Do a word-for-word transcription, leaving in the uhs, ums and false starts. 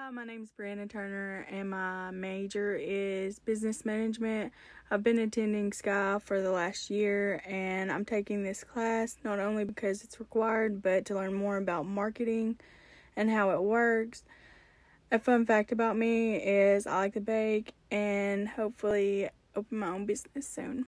Hi, my name is Brianna Turner and my major is business management. I've been attending S C I for the last year and I'm taking this class not only because it's required but to learn more about marketing and how it works. A fun fact about me is I like to bake and hopefully open my own business soon.